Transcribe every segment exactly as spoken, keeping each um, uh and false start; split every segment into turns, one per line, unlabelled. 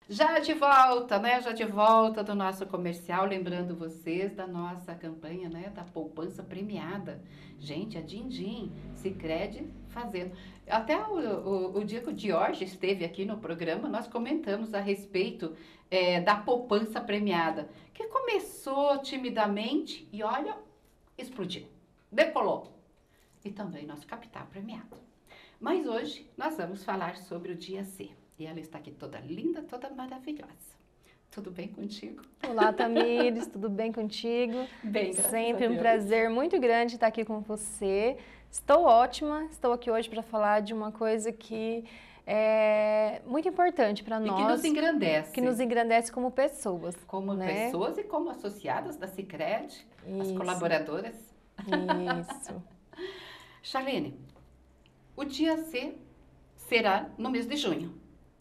Já de volta, né? Já de volta do nosso comercial, lembrando vocês da nossa campanha, né? Da poupança premiada. Gente, a Dindim, Sicredi fazendo. Até o, o, o dia que o Diorge esteve aqui no programa, nós comentamos a respeito é, da poupança premiada, que começou timidamente e olha, explodiu, decolou. E também nosso capital premiado. Mas hoje nós vamos falar sobre o dia C. E ela está aqui toda linda, toda maravilhosa. Tudo bem contigo?
Olá, Tamires, tudo bem contigo?
Bem, graças
Sempre
a
um
Deus.
prazer muito grande estar aqui com você. Estou ótima, estou aqui hoje para falar de uma coisa que é muito importante para nós.
E que nos engrandece.
Que nos engrandece como pessoas.
Como
né?
pessoas e como associadas da Sicredi, as
Isso.
colaboradoras.
Isso.
Charlene, o dia C será no mês de junho.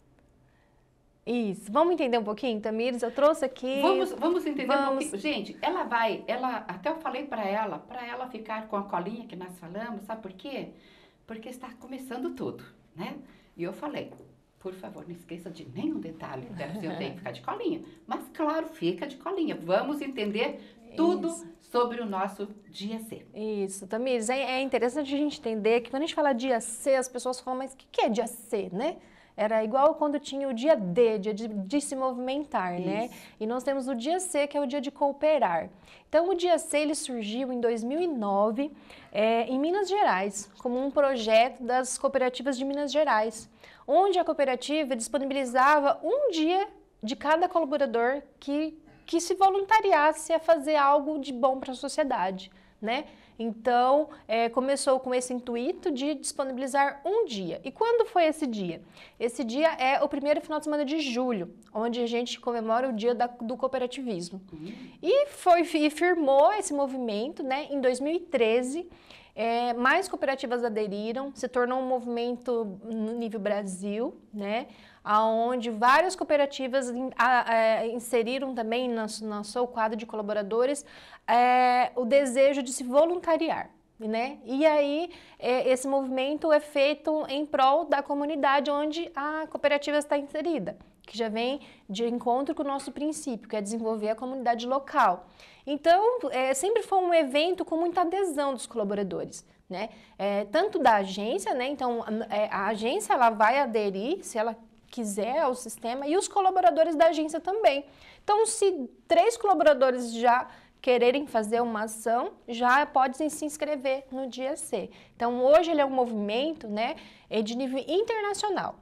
Isso. Vamos entender um pouquinho, Tamires? Eu trouxe aqui...
Vamos, vamos entender
vamos...
um pouquinho. Gente, ela vai, ela, até eu falei para ela, para ela ficar com a colinha que nós falamos, sabe por quê? Porque está começando tudo, né? E eu falei, por favor, não esqueça de nenhum detalhe, eu tenho que ficar de colinha. Mas claro, fica de colinha. Vamos entender tudo Isso. sobre o nosso dia C.
Isso, Tamires, é, é interessante a gente entender que quando a gente fala dia C, as pessoas falam, mas o que, que é dia C, né? Era igual quando tinha o dia D, dia de, de se movimentar, Isso. né? E nós temos o dia C, que é o dia de cooperar. Então, o dia C, ele surgiu em dois mil e nove, é, em Minas Gerais, como um projeto das cooperativas de Minas Gerais, onde a cooperativa disponibilizava um dia de cada colaborador que, que se voluntariasse a fazer algo de bom para a sociedade, né? Então, é, começou com esse intuito de disponibilizar um dia. E quando foi esse dia? Esse dia é o primeiro final de semana de julho, onde a gente comemora o dia da, do cooperativismo. Uhum. E, foi, e firmou esse movimento, né, em dois mil e treze. É, mais cooperativas aderiram, se tornou um movimento no nível Brasil, né, onde várias cooperativas in, a, a, inseriram também no, no seu quadro de colaboradores é, o desejo de se voluntariar. Né? E aí, é, esse movimento é feito em prol da comunidade onde a cooperativa está inserida, que já vem de encontro com o nosso princípio, que é desenvolver a comunidade local. Então, é, sempre foi um evento com muita adesão dos colaboradores, né? É, tanto da agência, né? Então, é, a agência ela vai aderir, se ela quiser, ao sistema, e os colaboradores da agência também. Então, se três colaboradores já quererem fazer uma ação, já podem se inscrever no dia C. Então, hoje ele é um movimento, né, de nível internacional.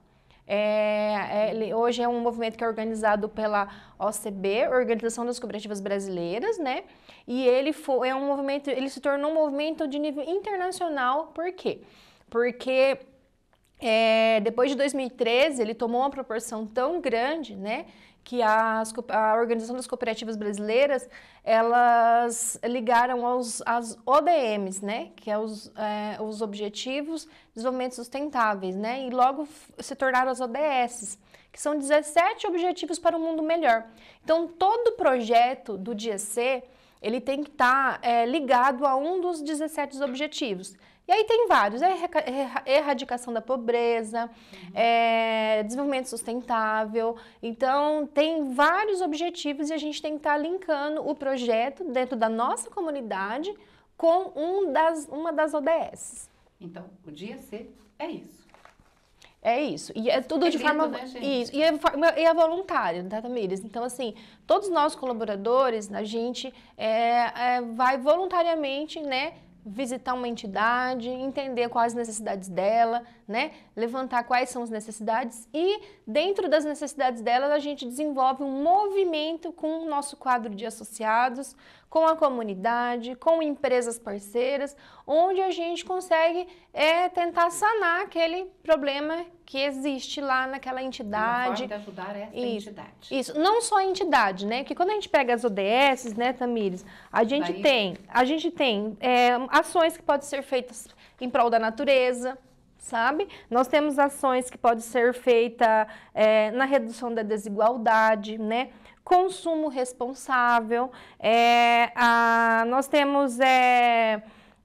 É, é, hoje é um movimento que é organizado pela O C B, Organização das Cooperativas Brasileiras, né? E ele foi, é um movimento, ele se tornou um movimento de nível internacional. Por quê? Porque é, depois de dois mil e treze ele tomou uma proporção tão grande, né? Que as, a Organização das Cooperativas Brasileiras, elas ligaram aos as O D Ms, né, que é os, é, os Objetivos de Desenvolvimento Sustentáveis, né, e logo se tornaram as O D S, que são dezessete Objetivos para um Mundo Melhor. Então, todo projeto do dia C, ele tem que estar é, ligado a um dos dezessete objetivos. E aí tem vários, é erradicação da pobreza, uhum. é desenvolvimento sustentável, então tem vários objetivos e a gente tem que estar linkando o projeto dentro da nossa comunidade com um das, uma das O D S.
Então, o dia C é isso.
É isso, e é tudo
é
de
lindo,
forma...
Né, gente?
Isso, e é, e é voluntário, tá, Tamires? Então, assim, todos nós colaboradores, a gente é, é, vai voluntariamente, né, visitar uma entidade, entender quais as necessidades dela, né? Levantar quais são as necessidades e dentro das necessidades dela a gente desenvolve um movimento com o nosso quadro de associados, com a comunidade, com empresas parceiras, onde a gente consegue é, tentar sanar aquele problema que existe lá naquela entidade.
Uma forma de ajudar essa
isso,
entidade.
Isso, não só a entidade, né? Que quando a gente pega as O D S, né, Tamires, a gente
Daí...
tem, a gente tem é, ações que podem ser feitas em prol da natureza, sabe? Nós temos ações que podem ser feitas é, na redução da desigualdade, né? Consumo responsável, é, a, nós temos é,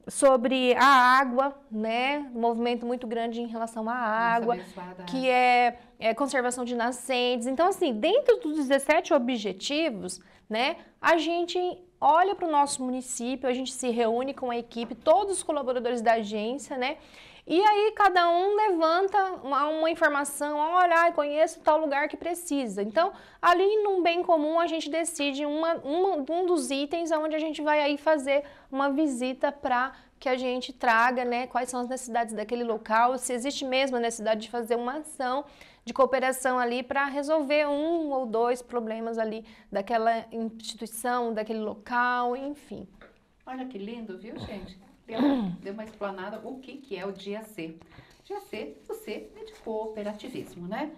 sobre a água, né? Um movimento muito grande em relação à água, que é, é conservação de nascentes. Então, assim, dentro dos dezessete objetivos, né, a gente olha para o nosso município, a gente se reúne com a equipe, todos os colaboradores da agência, né? E aí cada um levanta uma, uma informação, olha, conheço tal lugar que precisa. Então, ali num bem comum, a gente decide uma, uma, um dos itens onde a gente vai aí fazer uma visita para que a gente traga, né, quais são as necessidades daquele local, se existe mesmo a necessidade de fazer uma ação de cooperação ali para resolver um ou dois problemas ali daquela instituição, daquele local, enfim.
Olha que lindo, viu, gente? Deu, deu uma explanada o que, que é o Dia C. Dia C, você é de cooperativismo, né?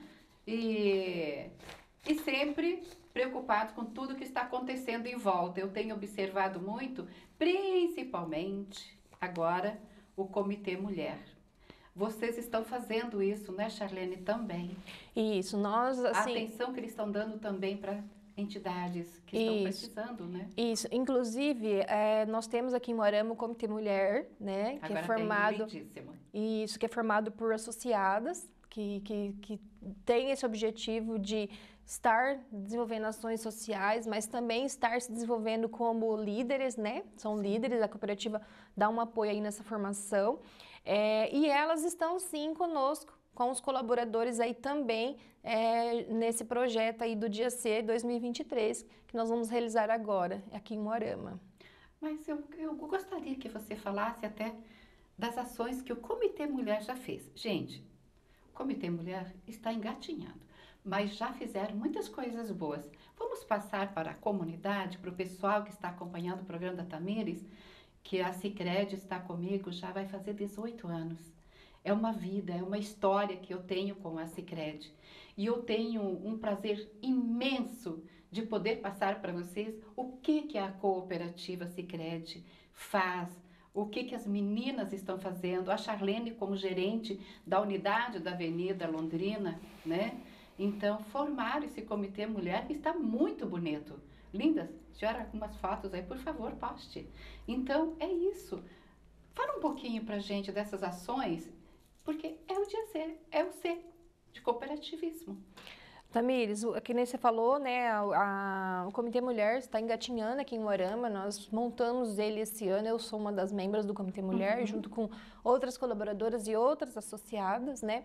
E, e sempre preocupado com tudo que está acontecendo em volta. Eu tenho observado muito, principalmente agora, o Comitê Mulher. Vocês estão fazendo isso, né, Charlene, também?
Isso, nós, assim...
A atenção que eles estão dando também para entidades que estão
isso,
precisando, né?
Isso, inclusive, é, nós temos aqui em Moarama o Comitê Mulher, né, que
Agora
é formado...
tem
Isso, que é formado por associadas, que, que, que tem esse objetivo de estar desenvolvendo ações sociais, mas também estar se desenvolvendo como líderes, né? São sim. líderes, a cooperativa dá um apoio aí nessa formação. É, e elas estão sim conosco, com os colaboradores aí também, é, nesse projeto aí do Dia C dois mil e vinte e três, que nós vamos realizar agora, aqui em Moarama.
Mas eu, eu gostaria que você falasse até das ações que o Comitê Mulher já fez. Gente, o Comitê Mulher está engatinhando, mas já fizeram muitas coisas boas. Vamos passar para a comunidade, para o pessoal que está acompanhando o programa da Tamires, que a Sicredi está comigo, já vai fazer dezoito anos. É uma vida, é uma história que eu tenho com a Sicredi. E eu tenho um prazer imenso de poder passar para vocês o que, que a cooperativa Sicredi faz, o que, que as meninas estão fazendo, a Charlene como gerente da unidade da Avenida Londrina, né? Então, formaram esse Comitê Mulher que está muito bonito. Lindas, tiveram algumas fotos aí, por favor, poste. Então, é isso. Fala um pouquinho pra gente dessas ações, porque é o Dia C, é o C de cooperativismo.
Tamires, que nem você falou, né, a, a, o Comitê Mulher está engatinhando aqui em Moarama, nós montamos ele esse ano, eu sou uma das membros do Comitê Mulher, uhum. junto com outras colaboradoras e outras associadas, né.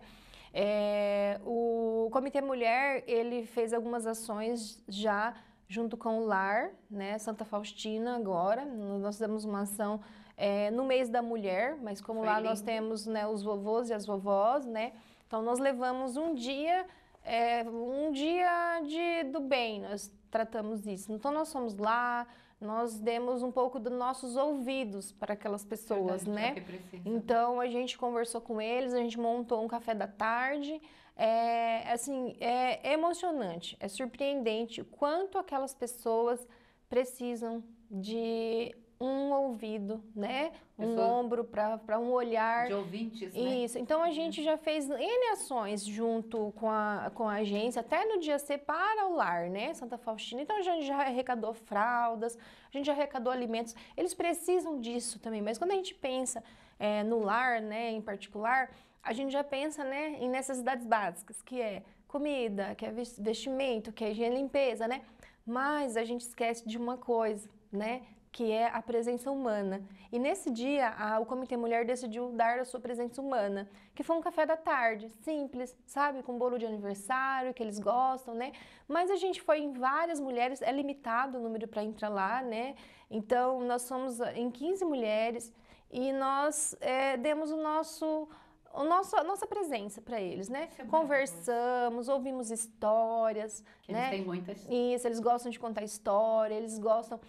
É, o Comitê Mulher, ele fez algumas ações já junto com o Lar, né, Santa Faustina agora, nós fizemos uma ação é, no mês da mulher, mas como Foi lá lindo. Nós temos, né, os vovôs e as vovós, né, então nós levamos um dia... É um dia de, do bem, nós tratamos isso. Então, nós fomos lá, nós demos um pouco dos nossos ouvidos para aquelas pessoas, Verdade, né? É que precisa. Então, a gente conversou com eles, a gente montou um café da tarde. É, assim, é, é emocionante, é surpreendente o quanto aquelas pessoas precisam de um ouvido, né? Um Pessoa ombro para um olhar.
De ouvintes, né?
Isso. Então, a gente já fez N ações junto com a, com a agência, até no Dia C para o Lar, né? Santa Faustina. Então, a gente já arrecadou fraldas, a gente já arrecadou alimentos. Eles precisam disso também, mas quando a gente pensa é, no lar, né, em particular, a gente já pensa, né, em necessidades básicas, que é comida, que é vestimento, que é higiene e limpeza, né? Mas a gente esquece de uma coisa, né? Que é a presença humana. E nesse dia, a, o Comitê Mulher decidiu dar a sua presença humana, que foi um café da tarde, simples, sabe? Com bolo de aniversário, que eles gostam, né? Mas a gente foi em várias mulheres, é limitado o número para entrar lá, né? Então, nós somos em quinze mulheres e nós é, demos o nosso... O nosso, a nossa presença para eles, né? É Conversamos, ouvimos histórias,
que
né?
Eles têm muitas.
Isso, eles gostam de contar história, eles gostam...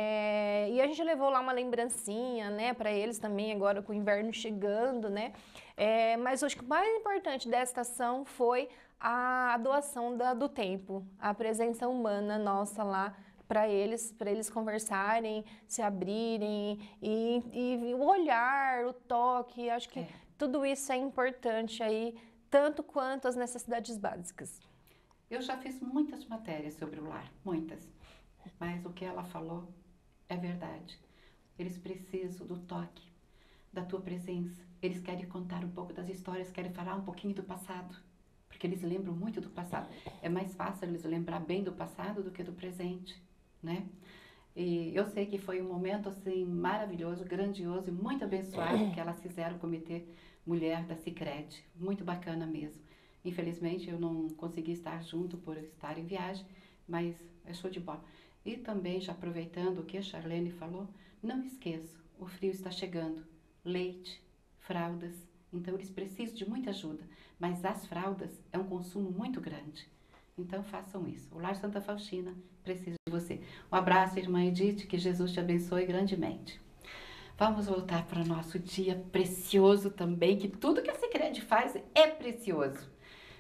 É... E a gente levou lá uma lembrancinha, né? Para eles também, agora com o inverno chegando, né? É... Mas acho que o mais importante desta ação foi a doação da, do tempo, a presença humana nossa lá, para eles, para eles conversarem, se abrirem, e, e o olhar, o toque, acho que... É. Tudo isso é importante aí, tanto quanto as necessidades básicas.
Eu já fiz muitas matérias sobre o lar, muitas. Mas o que ela falou é verdade. Eles precisam do toque. da tua presença. Eles querem contar um pouco das histórias, querem falar um pouquinho do passado, porque eles lembram muito do passado. É mais fácil eles lembrar bem do passado do que do presente, né? E eu sei que foi um momento assim maravilhoso, grandioso e muito abençoado que elas fizeram o Comitê Mulher da Sicredi. Muito bacana mesmo. Infelizmente eu não consegui estar junto por estar em viagem, mas é show de bola. E também, já aproveitando o que a Charlene falou, não esqueça, o frio está chegando. Leite, fraldas, então eles precisam de muita ajuda, mas as fraldas é um consumo muito grande. Então façam isso. O Lar Santa Faustina precisa de você. Um abraço, irmã Edith, que Jesus te abençoe grandemente. Vamos voltar para o nosso dia precioso também, que tudo que a Sicredi faz é precioso.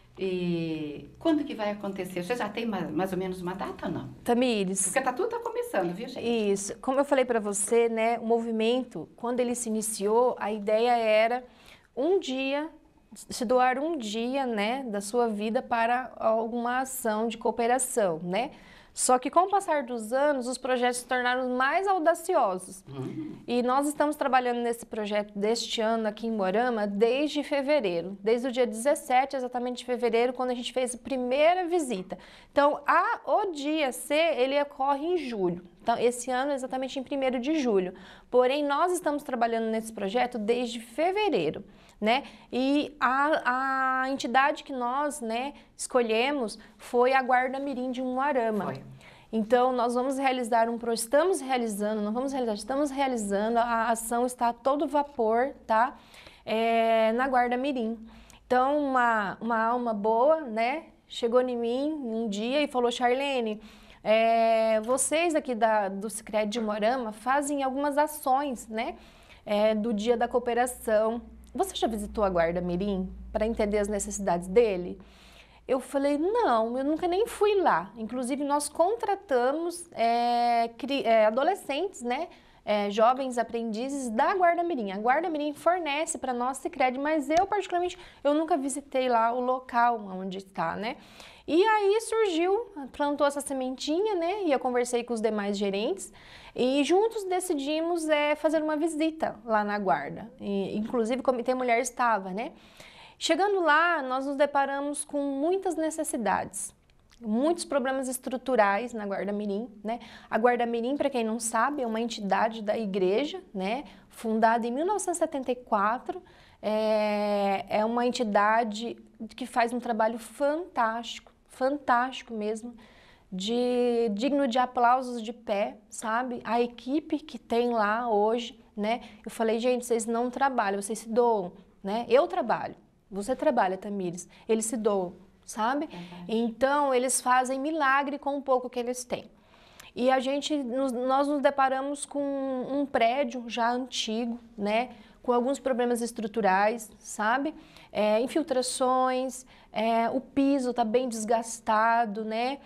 E quando que vai acontecer? Você já tem mais, mais ou menos uma data ou não?
Tamires.
Porque tá, tudo está começando, viu, gente?
Isso. Como eu falei para você, né, o movimento, quando ele se iniciou, a ideia era um dia, se doar um dia, né, da sua vida para alguma ação de cooperação, né? Só que com o passar dos anos, os projetos se tornaram mais audaciosos. Uhum. E nós estamos trabalhando nesse projeto deste ano aqui em Moarama desde fevereiro, desde o dia dezessete exatamente de fevereiro, quando a gente fez a primeira visita. Então, a, o dia C, ele ocorre em julho. Então, esse ano exatamente em primeiro de julho. Porém, nós estamos trabalhando nesse projeto desde fevereiro, né? E a, a entidade que nós, né, escolhemos foi a Guarda Mirim de Umuarama. Foi. Então, nós vamos realizar um projeto, estamos realizando, não vamos realizar, estamos realizando, a ação está a todo vapor, tá? É, na Guarda Mirim. Então, uma, uma alma boa, né, chegou em mim um dia e falou, Charlene, é, vocês aqui da, do Sicredi de Umuarama fazem algumas ações, né, é, do Dia da Cooperação. Você já visitou a Guarda Mirim para entender as necessidades dele? Eu falei, não, eu nunca nem fui lá. Inclusive, nós contratamos é, cri, é, adolescentes, né, é, jovens aprendizes da Guarda Mirim. A Guarda Mirim fornece para nós Sicredi, mas eu, particularmente, eu nunca visitei lá o local onde está, né? E aí surgiu, plantou essa sementinha, né? E eu conversei com os demais gerentes e juntos decidimos é, fazer uma visita lá na Guarda. E, inclusive, o Comitê Mulher estava, né? Chegando lá, nós nos deparamos com muitas necessidades, muitos problemas estruturais na Guarda Mirim, né? A Guarda Mirim, para quem não sabe, é uma entidade da igreja, né? Fundada em mil novecentos e setenta e quatro, é, é uma entidade que faz um trabalho fantástico, fantástico mesmo, de, digno de aplausos de pé, sabe? A equipe que tem lá hoje, né? Eu falei, gente, vocês não trabalham, vocês se doam, né? Eu trabalho, você trabalha, Tamires, eles se doam, sabe? Uhum. Então, eles fazem milagre com o pouco que eles têm. E a gente, nós nos deparamos com um prédio já antigo, né? Com alguns problemas estruturais, sabe? É, infiltrações, é, o piso está bem desgastado, né?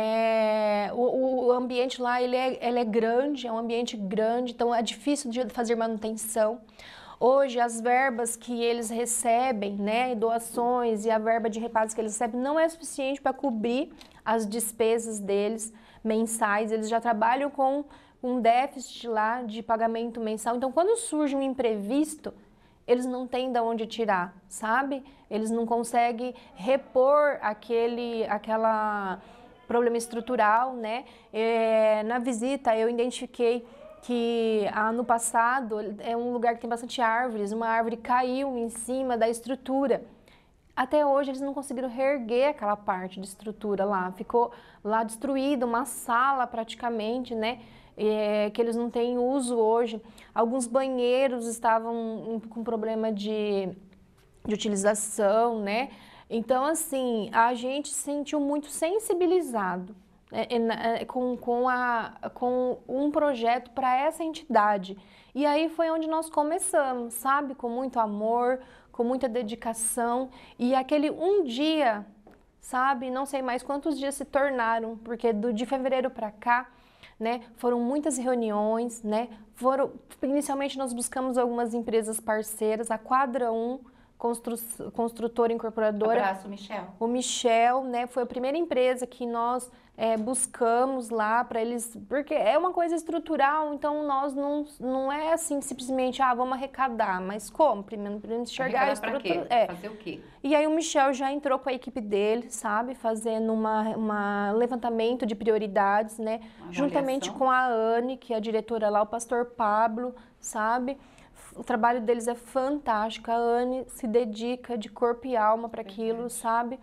É, o, o ambiente lá, ele é, ele é grande, é um ambiente grande, então é difícil de fazer manutenção. Hoje, as verbas que eles recebem, né, doações e a verba de repasses que eles recebem não é suficiente para cobrir as despesas deles mensais. Eles já trabalham com um déficit lá de pagamento mensal. Então, quando surge um imprevisto, eles não têm de onde tirar, sabe? Eles não conseguem repor aquele, aquela problema estrutural, né? É, na visita, eu identifiquei que ah, no passado é um lugar que tem bastante árvores, uma árvore caiu em cima da estrutura. Até hoje eles não conseguiram reerguer aquela parte de estrutura lá, ficou lá destruída, uma sala praticamente, né, é, que eles não têm uso hoje. Alguns banheiros estavam com problema de, de utilização, né, então assim, a gente se sentiu muito sensibilizado É, é, com, com, a, com um projeto para essa entidade. E aí foi onde nós começamos, sabe? Com muito amor, com muita dedicação. E aquele um dia, sabe? Não sei mais quantos dias se tornaram, porque do, de fevereiro para cá, né? Foram muitas reuniões, né? Foram, inicialmente nós buscamos algumas empresas parceiras, a Quadra um constru, construtora incorporadora.
Abraço, Michel.
O Michel, né, foi a primeira empresa que nós é, buscamos lá para eles, porque é uma coisa estrutural, então nós não, não é assim simplesmente, ah, vamos arrecadar, mas como? Primeiro, primeiro enxergar a estrutura.
É. Fazer o quê?
E aí o Michel já entrou com a equipe dele, sabe, fazendo uma, uma levantamento de prioridades, né, juntamente com a Anne, que é a diretora lá, o pastor Pablo, sabe? O trabalho deles é fantástico, a Anne se dedica de corpo e alma para aquilo, sabe?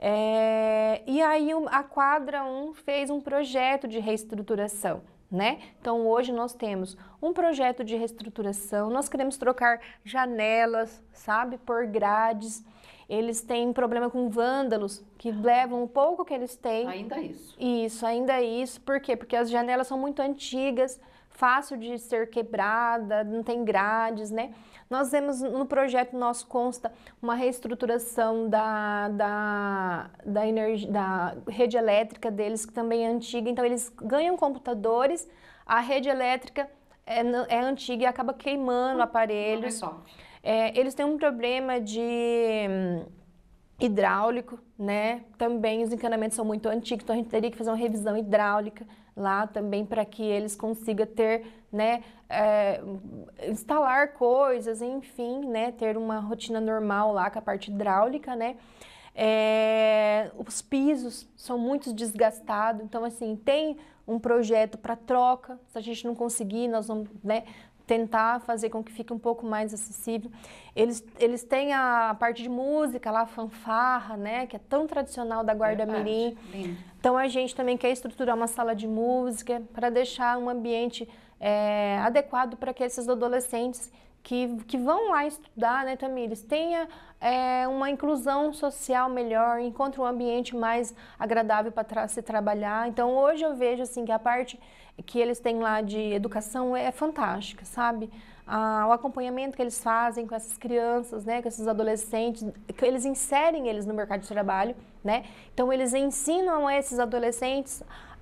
É, e aí a Quadra um fez um projeto de reestruturação, né? Então hoje nós temos um projeto de reestruturação, nós queremos trocar janelas, sabe, por grades. Eles têm problema com vândalos, que levam o pouco que eles têm.
Ainda isso.
Isso, ainda isso. Por quê? Porque as janelas são muito antigas, fácil de ser quebrada, não tem grades, né? Nós temos no projeto nosso consta uma reestruturação da, da, da, energia, da rede elétrica deles, que também é antiga, então eles ganham computadores, a rede elétrica é, é antiga e acaba queimando aparelhos. É, eles têm um problema de hum, hidráulico, né? Também os encanamentos são muito antigos, então a gente teria que fazer uma revisão hidráulica lá também para que eles consigam ter, né, é, instalar coisas, enfim, né, ter uma rotina normal lá com a parte hidráulica, né. É, os pisos são muito desgastados, então assim, tem um projeto para troca, se a gente não conseguir, nós vamos, né, tentar fazer com que fique um pouco mais acessível. Eles, eles têm a parte de música lá, a fanfarra, né, que é tão tradicional da Guarda Mirim. Então a gente também quer estruturar uma sala de música para deixar um ambiente é, adequado para que esses adolescentes que, que vão lá estudar, né, Tamires, tenha é, uma inclusão social melhor, encontre um ambiente mais agradável para tra se trabalhar. Então hoje eu vejo assim que a parte que eles têm lá de educação é fantástica, sabe? Ah, o acompanhamento que eles fazem com essas crianças, né, com esses adolescentes, que eles inserem eles no mercado de trabalho, né? Então eles ensinam a esses adolescentes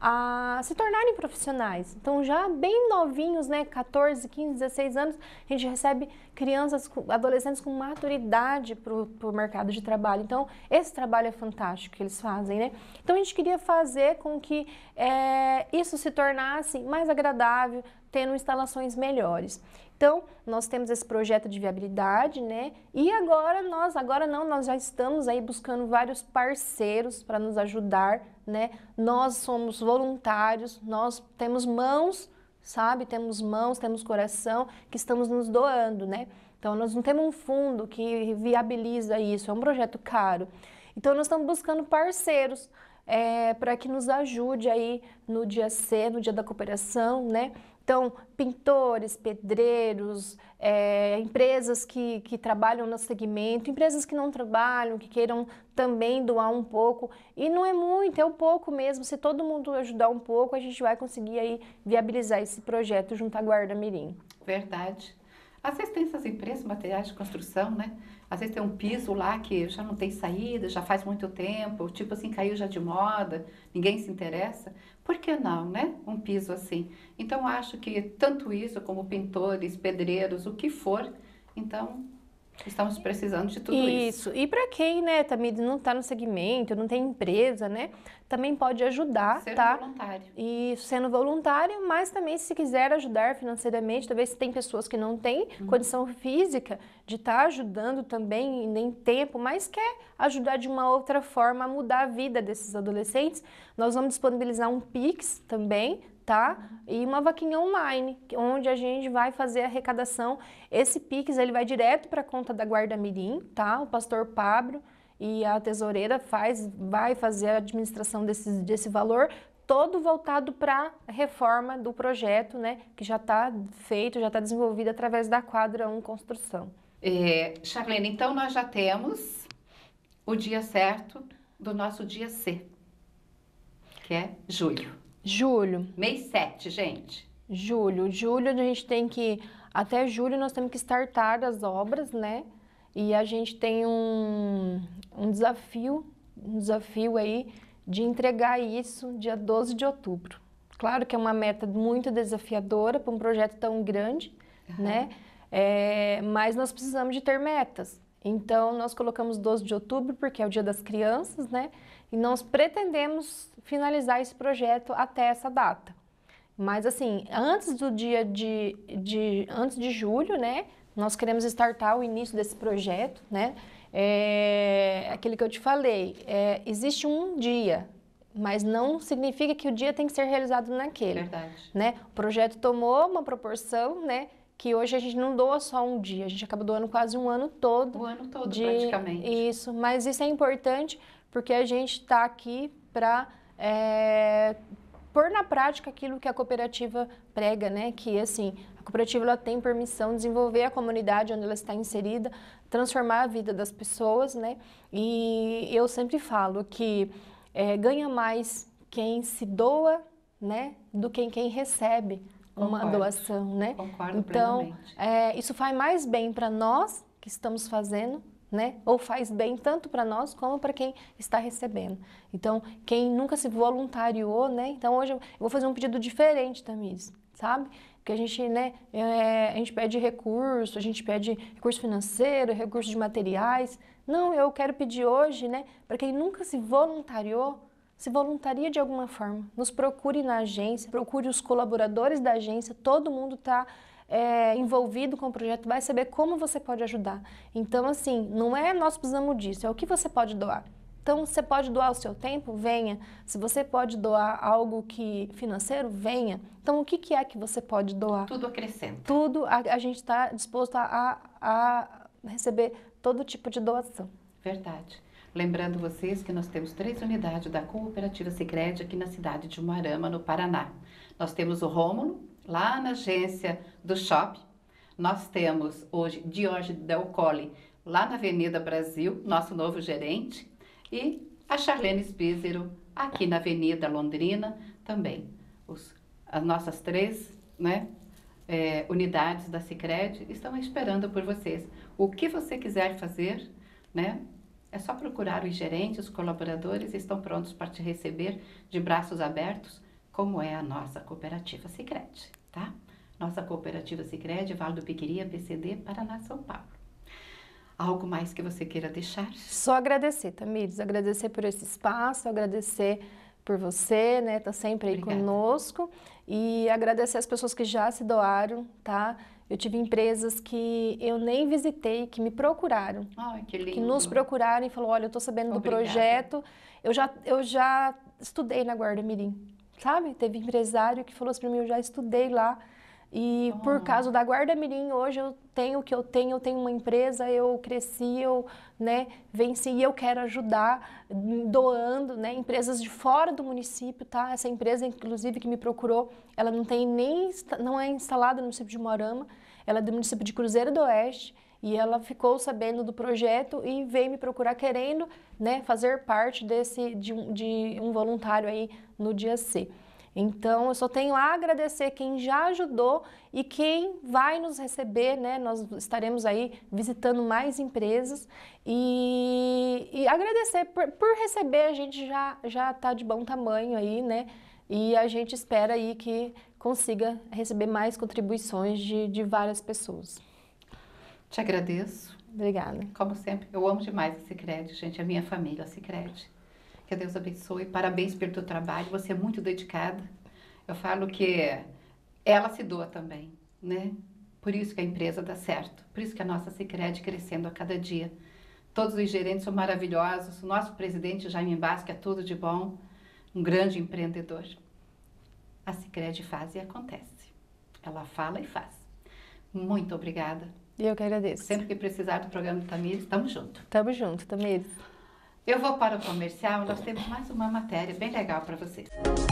a se tornarem profissionais. Então já bem novinhos, né, quatorze, quinze, dezesseis anos, a gente recebe crianças, adolescentes com maturidade para o mercado de trabalho. Então esse trabalho é fantástico que eles fazem, né? Então a gente queria fazer com que é, isso se tornasse mais agradável, tendo instalações melhores. Então, nós temos esse projeto de viabilidade, né? E agora nós, agora não, nós já estamos aí buscando vários parceiros para nos ajudar, né? Nós somos voluntários, nós temos mãos, sabe? Temos mãos, temos coração, que estamos nos doando, né? Então, nós não temos um fundo que viabiliza isso, é um projeto caro. Então, nós estamos buscando parceiros é, para que nos ajude aí no dia C, no dia da cooperação, né? Então, pintores, pedreiros, é, empresas que, que trabalham no segmento, empresas que não trabalham, que queiram também doar um pouco. E não é muito, é um pouco mesmo. Se todo mundo ajudar um pouco, a gente vai conseguir aí viabilizar esse projeto junto à Guarda Mirim.
Verdade. Às vezes tem essas empresas, materiais de construção, né? Às vezes tem um piso lá que já não tem saída, já faz muito tempo, tipo assim, caiu já de moda, ninguém se interessa. Por que não, né? Um piso assim. Então, acho que tanto isso como pintores, pedreiros, o que for, então, estamos precisando de tudo isso.
Isso. E para quem, né, Tamires, não está no segmento, não tem empresa, né, também pode ajudar,
Sendo
tá?
voluntário.
Isso, sendo voluntário, mas também se quiser ajudar financeiramente, talvez tem pessoas que não têm uhum. condição física de estar tá ajudando também, nem tempo, mas quer ajudar de uma outra forma a mudar a vida desses adolescentes, nós vamos disponibilizar um Pix também, tá? E uma vaquinha online, onde a gente vai fazer a arrecadação. Esse Pix, ele vai direto para a conta da Guarda Mirim, tá? O pastor Pablo e a tesoureira faz, vai fazer a administração desse, desse valor, todo voltado para a reforma do projeto, né? Que já está feito, já está desenvolvido através da Quadra um Construção.
É, Charlene, então nós já temos o dia certo do nosso dia C, que é julho.
Julho.
Mês sete, gente.
Julho. Julho a gente tem que, até julho nós temos que startar as obras, né? E a gente tem um, um desafio, um desafio aí de entregar isso dia doze de outubro. Claro que é uma meta muito desafiadora para um projeto tão grande, uhum. né? É, mas nós precisamos de ter metas. Então, nós colocamos doze de outubro, porque é o Dia das Crianças, né? E nós pretendemos finalizar esse projeto até essa data. Mas, assim, antes do dia de, de, antes de julho, né? Nós queremos startar o início desse projeto, né? É aquele que eu te falei, é, existe um dia, mas não significa que o dia tem que ser realizado naquele.
Verdade.
Né? O projeto tomou uma proporção, né? Que hoje a gente não doa só um dia, a gente acaba doando quase um ano todo.
O ano todo,
de...
praticamente.
Isso, mas isso é importante porque a gente está aqui para é, pôr na prática aquilo que a cooperativa prega, né? Que, assim, a cooperativa ela tem permissão de desenvolver a comunidade onde ela está inserida, transformar a vida das pessoas, né? E eu sempre falo que é, ganha mais quem se doa, né? Do que quem recebe uma
Concordo.
doação, né?
Concordo
então,
plenamente.
É, isso faz mais bem para nós que estamos fazendo, né? Ou faz bem tanto para nós como para quem está recebendo. Então, quem nunca se voluntariou, né? Então, hoje eu vou fazer um pedido diferente, Tamires, sabe? Porque a gente, né? É, a gente pede recurso, a gente pede recurso financeiro, recurso de materiais. Não, eu quero pedir hoje, né? Para quem nunca se voluntariou, se voluntaria de alguma forma, nos procure na agência, procure os colaboradores da agência, todo mundo está é, envolvido com o projeto, vai saber como você pode ajudar. Então, assim, não é nós precisamos disso, é o que você pode doar. Então, você pode doar o seu tempo? Venha. Se você pode doar algo que financeiro? Venha. Então, o que, que é que você pode doar?
Tudo acrescenta.
Tudo, a, a gente está disposto a, a, a receber todo tipo de doação.
Verdade. Lembrando vocês que nós temos três unidades da Cooperativa Sicredi aqui na cidade de Umuarama, no Paraná. Nós temos o Rômulo, lá na agência do Shopping. Nós temos hoje Jorge Del Colle, lá na Avenida Brasil, nosso novo gerente. E a Charlene Spízero, aqui na Avenida Londrina, também. Os, as nossas três, né, é, unidades da Sicredi estão esperando por vocês. O que você quiser fazer, né? É só procurar os gerentes, os colaboradores estão prontos para te receber de braços abertos, como é a nossa Cooperativa Sicredi, tá? Nossa Cooperativa Sicredi, Vale do Piquiri, P C D, Paraná, São Paulo. Algo mais que você queira deixar?
Só agradecer, Tamires, agradecer por esse espaço, agradecer por você, né, tá sempre aí
Obrigada.
Conosco, e agradecer as pessoas que já se doaram, tá? Eu tive empresas que eu nem visitei, que me procuraram.
Ai, que lindo.
Que nos procuraram e falaram, olha, eu tô sabendo do
Obrigada.
projeto, eu já, eu já estudei na Guarda Mirim, sabe? Teve empresário que falou assim para mim, eu já estudei lá, e
Oh.
por causa da Guarda Mirim, hoje eu tenho o que eu tenho, eu tenho uma empresa, eu cresci, eu, né, venci e eu quero ajudar, doando, né, empresas de fora do município, tá? Essa empresa, inclusive, que me procurou, ela não tem nem, não é instalada no município de Umuarama, ela é do município de Cruzeiro do Oeste, e ela ficou sabendo do projeto e veio me procurar querendo, né, fazer parte desse, de um, de um voluntário aí no dia C. Então, eu só tenho a agradecer quem já ajudou e quem vai nos receber, né? Nós estaremos aí visitando mais empresas e, e agradecer por, por receber, a gente já já está de bom tamanho aí, né? E a gente espera aí que consiga receber mais contribuições de, de várias pessoas.
Te agradeço.
Obrigada.
Como sempre, eu amo demais a Sicredi, gente, a minha família, a Sicredi. Que Deus abençoe, parabéns pelo teu trabalho, você é muito dedicada. Eu falo que ela se doa também, né? Por isso que a empresa dá certo, por isso que a nossa Sicredi crescendo a cada dia. Todos os gerentes são maravilhosos, o nosso presidente Jaime Basque é tudo de bom, um grande empreendedor. A Sicredi faz e acontece. Ela fala e faz. Muito obrigada.
E eu que agradeço.
Sempre que precisar do programa do Tamires, estamos juntos.
Tamo junto, Tamires.
Eu vou para o comercial, nós temos mais uma matéria bem legal para vocês.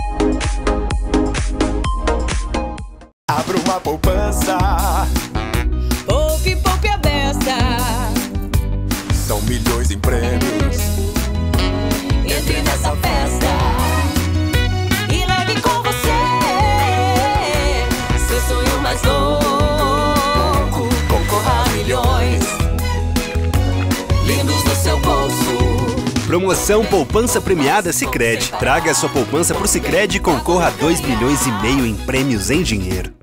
Abra uma poupança.
Poupe, poupe a beça.
São milhões em prêmios.
Entre nessa festa e leve com você seu sonho mais louco. Concorra a milhões lindos no seu bolso.
Promoção Poupança Premiada Sicredi. Traga sua poupança pro Sicredi e concorra a dois milhões e meio em prêmios em dinheiro.